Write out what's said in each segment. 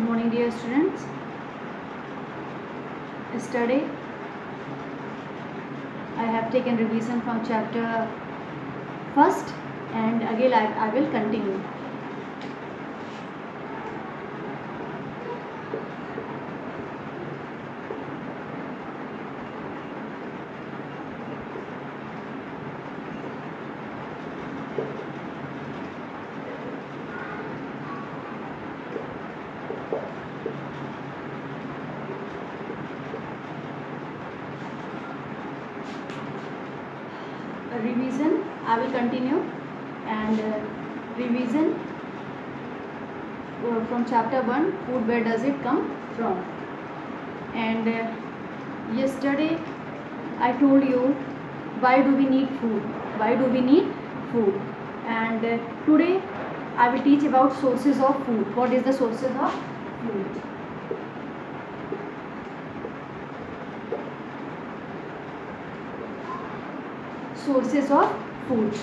morning, dear students. Yesterday I have taken revision from chapter first, and again I will continue. Revision I will continue, and revision from chapter 1, food, where does it come from? And yesterday I told you why do we need food, and today I will teach about sources of food. What is the sources of food? Sources of food.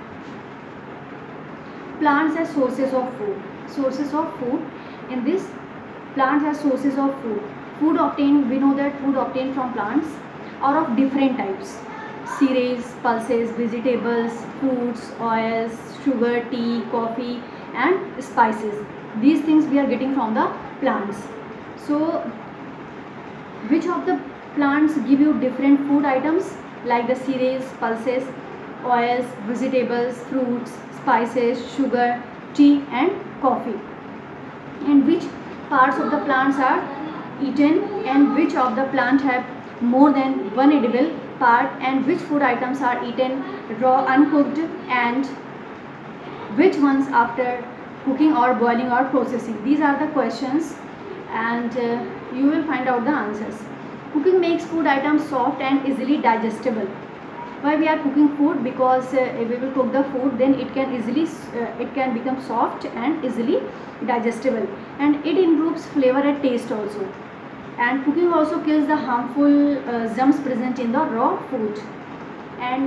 Plants as sources of food. Sources of food. In this, plants as sources of food. Food obtained, we know that food obtained from plants are of different types. Cereals, pulses, vegetables, fruits, oils, sugar, tea, coffee and spices. These things we are getting from the plants. So, which of the plants give you different food items? Like the cereals, pulses, oils, vegetables, fruits, spices, sugar, tea and coffee. And which parts of the plants are eaten, and which of the plant have more than one edible part, and which food items are eaten raw, uncooked, and which ones after cooking or boiling or processing. These are the questions, and you will find out the answers. Cooking makes food items soft and easily digestible. Why we are cooking food? Because if we will cook the food, then it can become soft and easily digestible, and it improves flavor and taste also. And cooking also kills the harmful germs present in the raw food. And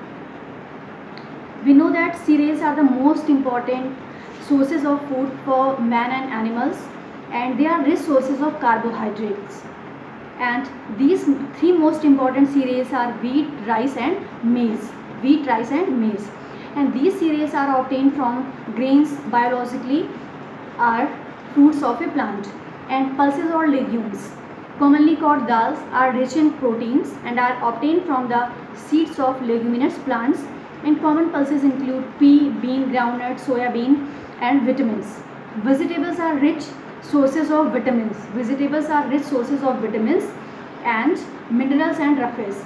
we know that cereals are the most important sources of food for man and animals, and they are rich sources of carbohydrates. And these three most important cereals are wheat, rice and maize. Wheat, rice and maize. And these cereals are obtained from grains, biologically are fruits of a plant. And pulses or legumes, commonly called dals, are rich in proteins and are obtained from the seeds of leguminous plants. And common pulses include pea, bean, groundnut, soya bean and vitamins. Vegetables are rich sources of vitamins. Vegetables are rich sources of vitamins and minerals and roughes.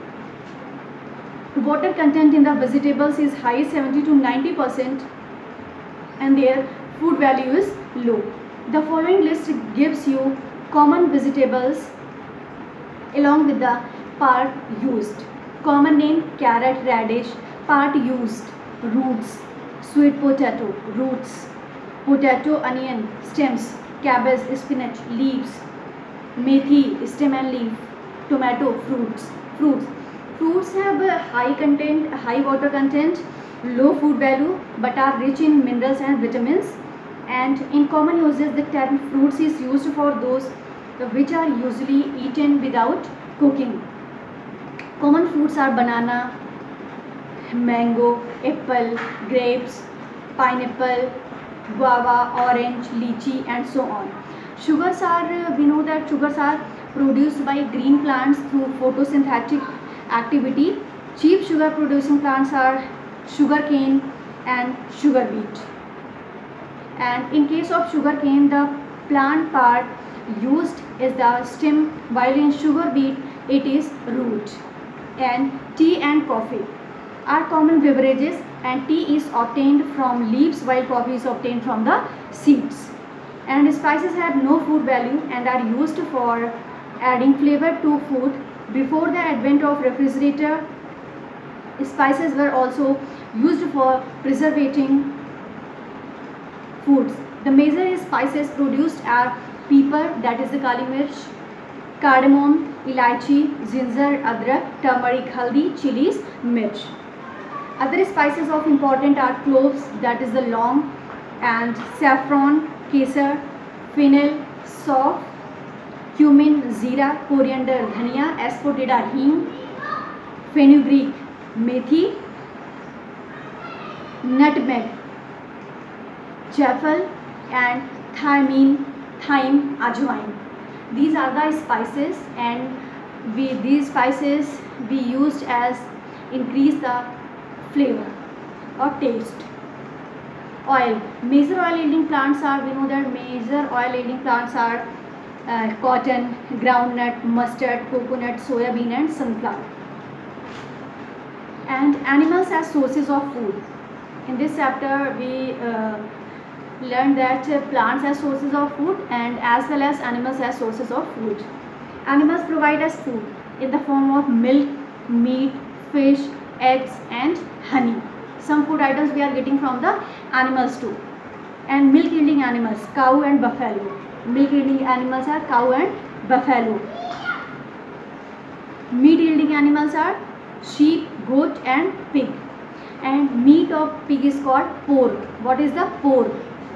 Water content in the vegetables is high, 70 to 90%, and their food value is low. The following list gives you common vegetables along with the part used. Common name: carrot, radish. Part used: roots, sweet potato, roots, potato, onion, stems, cabbage, spinach, leaves, methi, stem and leaf, tomato, fruits. Fruits have a high water content, low food value, but are rich in minerals and vitamins. And in common uses, the term fruits is used for those which are usually eaten without cooking. Common fruits are banana, mango, apple, grapes, pineapple, guava, orange, lychee and so on. Sugars are, we know that sugars are produced by green plants through photosynthetic activity. Cheap sugar producing plants are sugarcane and sugar beet. And in case of sugarcane, the plant part used is the stem, while in sugar beet it is root. And tea and coffee are common beverages, and tea is obtained from leaves while coffee is obtained from the seeds. And spices have no food value and are used for adding flavor to food. Before the advent of refrigerator, spices were also used for preserving foods. The major spices produced are pepper, that is the kali mirch, cardamom, elaichi, ginger, adrak, turmeric, haldi, chilies, mirch. Other spices of important are cloves, that is the long, and saffron, kesar, fennel, saunf, cumin, jeera, coriander, dhaniya, asafoetida, hing, fenugreek, methi, nutmeg, jaffle, and thyme, ajwain. These are the spices, and these spices we used as increase the flavor or taste. Oil. Major oil yielding plants are, we know that major oil yielding plants are cotton, groundnut, mustard, coconut, soya bean and sunflower. And animals as sources of food. In this chapter we learned that plants as sources of food and as well as animals as sources of food. Animals provide us food in the form of milk, meat, fish, eggs and honey. Some food items we are getting from the animals too. And milk yielding animals, cow and buffalo. Milk yielding animals are cow and buffalo. Meat yielding animals are sheep, goat and pig. And meat of pig is called pork. What is the pork?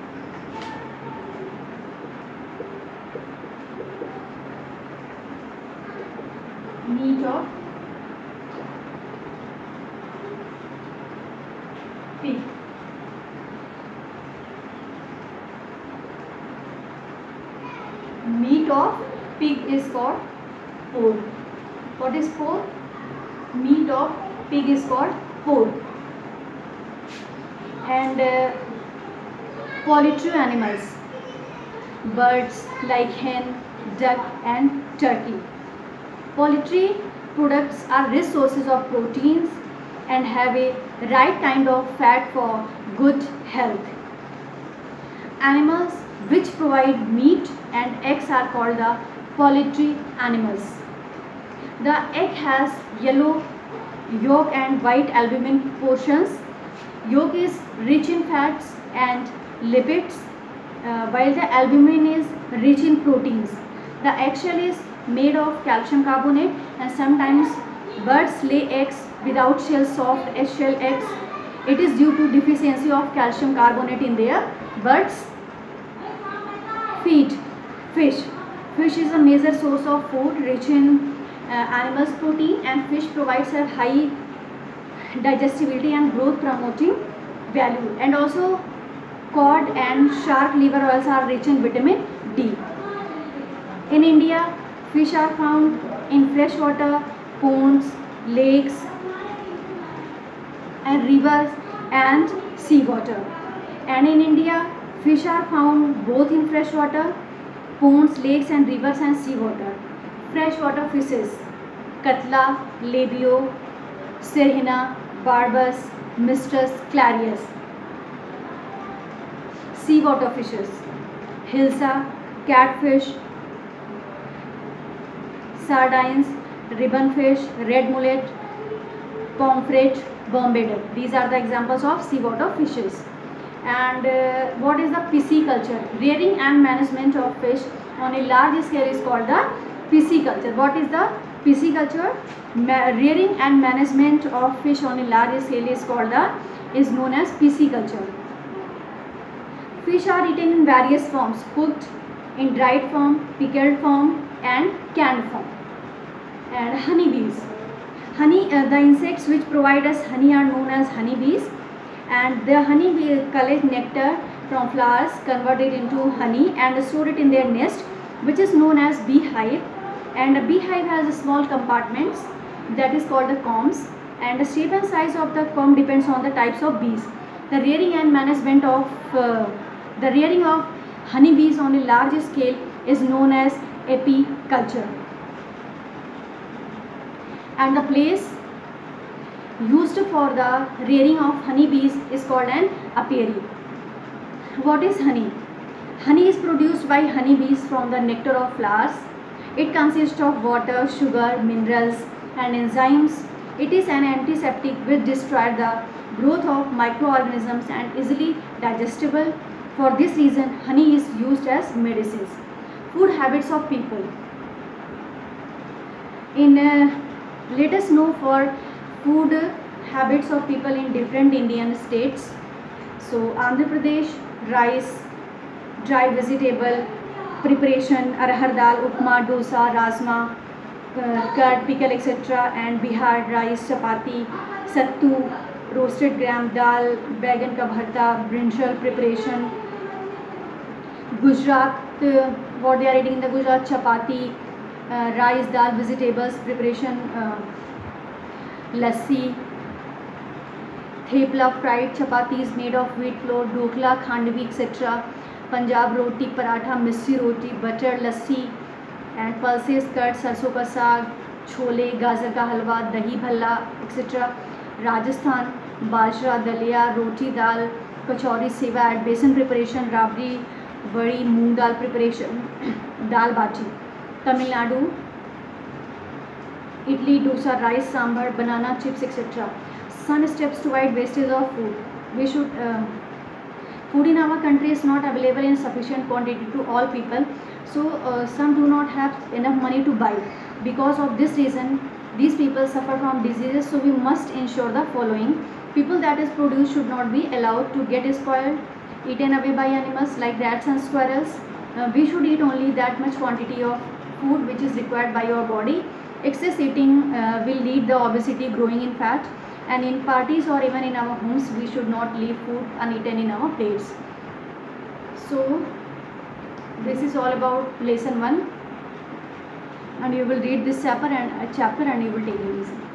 Meat of pig. Meat of pig is called pork. What is pork? Meat of pig is called pork. And poultry animals, birds like hen, duck and turkey. Poultry products are rich sources of proteins and have a right kind of fat for good health. Animals which provide meat and eggs are called the poultry animals. The egg has yellow yolk and white albumin portions. Yolk is rich in fats and lipids, while the albumin is rich in proteins. The eggshell is made of calcium carbonate, and sometimes birds lay eggs without shell, soft shell eggs. It is due to deficiency of calcium carbonate in their birds. Feed. Fish. Fish is a major source of food rich in animals protein, and fish provides a high digestibility and growth promoting value. And also cod and shark liver oils are rich in vitamin D. In India, fish are found in freshwater ponds, lakes and rivers and seawater. And in India, fish are found both in freshwater ponds, lakes and rivers and seawater. Freshwater fishes: katla, labio, sirhina, barbus, mistrus, clarius. Seawater fishes: hilsa, catfish, sardines, ribbonfish, red mullet, pomfret, Bombay duck. These are the examples of seawater fishes. And what is the pisciculture? Rearing and management of fish on a large scale is called the pisciculture. What is the pisciculture? Rearing and management of fish on a large scale is known as pisciculture. Fish are eaten in various forms: cooked, in dried form, pickled form and canned form. And honeybees. The insects which provide us honey are known as honeybees, and the honeybee collect nectar from flowers, convert it into honey and store it in their nest, which is known as beehive. And a beehive has small compartments that is called the combs, and the shape and size of the comb depends on the types of bees. The rearing and management of honeybees on a large scale is known as apiculture. And the place used for the rearing of honeybees is called an apiary. What is honey? Honey is produced by honeybees from the nectar of flowers. It consists of water, sugar, minerals and enzymes. It is an antiseptic which destroys the growth of microorganisms and easily digestible. For this reason, honey is used as medicines. Food habits of people. Let us know for food habits of people in different Indian states. So Andhra Pradesh, rice, dry vegetable, preparation: arhar dal, upma, dosa, rajma, curd, pickle, etc. And Bihar: rice, chapati, sattu, roasted gram dal, बैगन का भरता, brinjal preparation. Gujarat, what they are eating in the Gujarat: chapati, rice, dal, vegetables preparation, lassi, thepla, fried chapatis made of wheat flour, dokla, khandvi, etc. Punjab: roti, paratha, missi roti, butter, lassi. And pulses: curd, सरसों का साग, छोले, गाजर का हलवा, दही Bhalla, etc. Rajasthan: बाजरा, दलिया, रोटी, दाल, कचौरी, सेवा. And besan preparation: rabdi, बड़ी, मूंग दाल preparation, dal baati. Tamil Nadu: idli, dosa, rice, sambar, banana chips, etc. Some steps to avoid wastage of food. We should food in our country is not available in sufficient quantity to all people, so some do not have enough money to buy. Because of this reason, these people suffer from diseases. So we must ensure the following: people that is produce should not be allowed to get spoiled, eaten away by animals like rats and squirrels. We should eat only that much quantity of food which is required by your body. Excess eating will lead the obesity, growing in fat. And in parties or even in our homes, we should not leave food uneaten in our plates. So this is all about lesson 1, and you will read this chapter and you will take it easy.